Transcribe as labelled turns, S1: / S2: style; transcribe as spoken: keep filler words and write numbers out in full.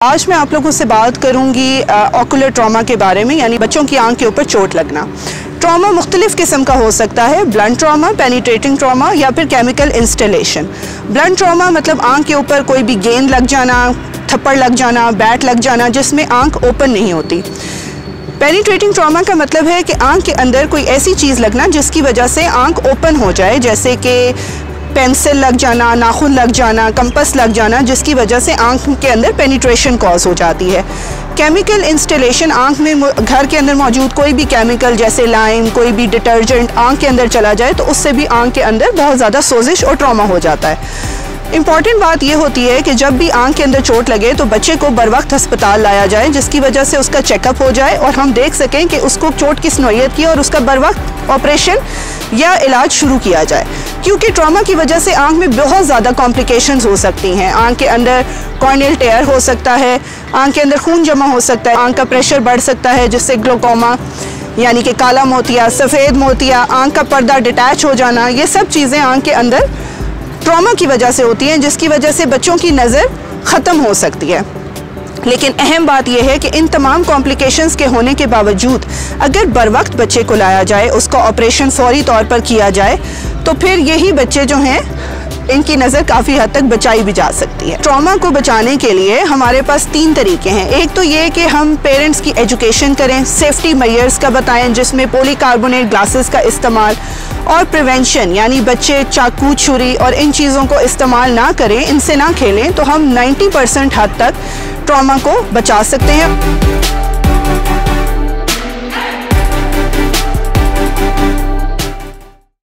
S1: आज मैं आप लोगों से बात करूंगी ऑकुलर ट्रॉमा के बारे में, यानी बच्चों की आंख के ऊपर चोट लगना। ट्रॉमा मुख्तलिफ किस्म का हो सकता है, ब्लंट ट्रॉमा, पेनिट्रेटिंग ट्रॉमा या फिर केमिकल इंस्टॉलेशन। ब्लंट ट्रॉमा मतलब आंख के ऊपर कोई भी गेंद लग जाना, थप्पड़ लग जाना, बैट लग जाना जिसमें आंख ओपन नहीं होती। पेनिट्रेटिंग ट्रॉमा का मतलब है कि आंख के अंदर कोई ऐसी चीज़ लगना जिसकी वजह से आंख ओपन हो जाए, जैसे कि पेंसिल लग जाना, नाखून लग जाना, कंपस लग जाना, जिसकी वजह से आंख के अंदर पेनिट्रेशन कॉज हो जाती है। केमिकल इंस्टॉलेशन, आंख में घर के अंदर मौजूद कोई भी केमिकल जैसे लाइम, कोई भी डिटर्जेंट आंख के अंदर चला जाए तो उससे भी आंख के अंदर बहुत ज़्यादा सोजिश और ट्रॉमा हो जाता है। इम्पॉर्टेंट बात यह होती है कि जब भी आंख के अंदर चोट लगे तो बच्चे को बर वक्त हस्पताल लाया जाए, जिसकी वजह से उसका चेकअप हो जाए और हम देख सकें कि उसको चोट किस नौइयत की और उसका बर वक्त ऑपरेशन या इलाज शुरू किया जाए। क्योंकि ट्रॉमा की वजह से आंख में बहुत ज़्यादा कॉम्प्लिकेशंस हो सकती हैं। आंख के अंदर कॉर्नियल टेयर हो सकता है, आंख के अंदर खून जमा हो सकता है, आंख का प्रेशर बढ़ सकता है जिससे ग्लोकोमा यानी कि काला मोतिया, सफ़ेद मोतिया, आंख का पर्दा डिटैच हो जाना, ये सब चीज़ें आंख के अंदर ट्रॉमा की वजह से होती हैं, जिसकी वजह से बच्चों की नज़र ख़त्म हो सकती है। लेकिन अहम बात यह है कि इन तमाम कॉम्प्लिकेशंस के होने के बावजूद अगर बर वक्त बच्चे को लाया जाए, उसका ऑपरेशन फौरी तौर पर किया जाए, तो फिर यही बच्चे जो हैं इनकी नज़र काफ़ी हद तक बचाई भी जा सकती है। ट्रॉमा को बचाने के लिए हमारे पास तीन तरीके हैं। एक तो ये कि हम पेरेंट्स की एजुकेशन करें, सेफ्टी मेजर्स का बताएं जिसमें पॉलीकार्बोनेट ग्लासेस का इस्तेमाल, और प्रिवेंशन यानी बच्चे चाकू, छुरी और इन चीज़ों को इस्तेमाल ना करें, इनसे ना खेलें, तो हम नब्बे परसेंट हद तक ट्रॉमा को बचा सकते हैं।